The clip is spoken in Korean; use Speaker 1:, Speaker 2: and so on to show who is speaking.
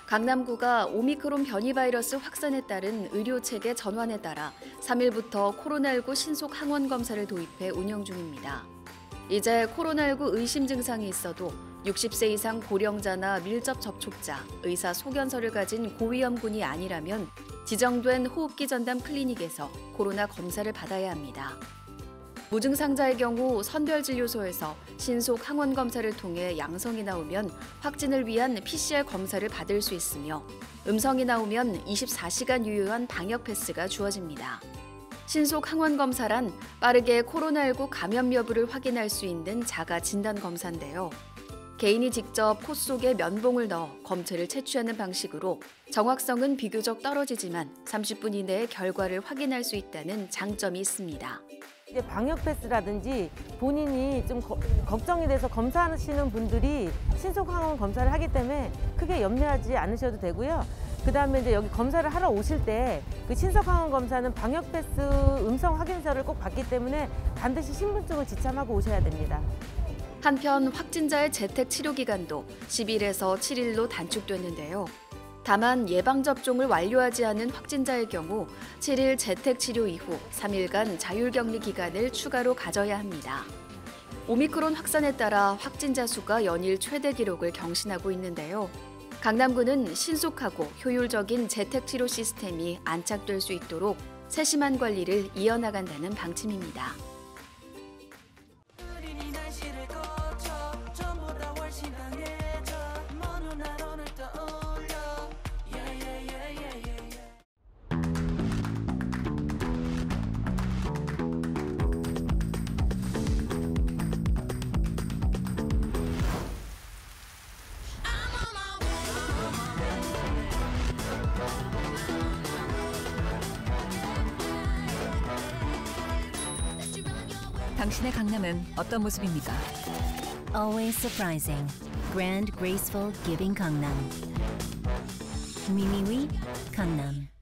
Speaker 1: 강남구가 오미크론 변이 바이러스 확산에 따른 의료체계 전환에 따라 3일부터 코로나19 신속 항원 검사를 도입해 운영 중입니다. 이제 코로나19 의심 증상이 있어도 60세 이상 고령자나 밀접 접촉자, 의사 소견서를 가진 고위험군이 아니라면 지정된 호흡기 전담 클리닉에서 코로나 검사를 받아야 합니다. 무증상자의 경우 선별진료소에서 신속 항원 검사를 통해 양성이 나오면 확진을 위한 PCR 검사를 받을 수 있으며 음성이 나오면 24시간 유효한 방역 패스가 주어집니다. 신속 항원 검사란 빠르게 코로나19 감염 여부를 확인할 수 있는 자가 진단 검사인데요. 개인이 직접 코 속에 면봉을 넣어 검체를 채취하는 방식으로 정확성은 비교적 떨어지지만 30분 이내에 결과를 확인할 수 있다는 장점이 있습니다.
Speaker 2: 이제 방역 패스라든지 본인이 좀 걱정이 돼서 검사하시는 분들이 신속 항원 검사를 하기 때문에 크게 염려하지 않으셔도 되고요. 그다음에 이제 여기 검사를 하러 오실 때 그 신속 항원 검사는 방역 패스 음성 확인서를 꼭 받기 때문에 반드시 신분증을 지참하고 오셔야 됩니다.
Speaker 1: 한편 확진자의 재택 치료 기간도 10일에서 7일로 단축됐는데요. 다만 예방접종을 완료하지 않은 확진자의 경우 7일 재택치료 이후 3일간 자율격리 기간을 추가로 가져야 합니다. 오미크론 확산에 따라 확진자 수가 연일 최대 기록을 경신하고 있는데요. 강남구는 신속하고 효율적인 재택치료 시스템이 안착될 수 있도록 세심한 관리를 이어나간다는 방침입니다.
Speaker 3: 당신의 강남은 어떤 모습입니까?
Speaker 4: Always surprising. Grand, graceful, giving Gangnam. Mimiwi, Gangnam.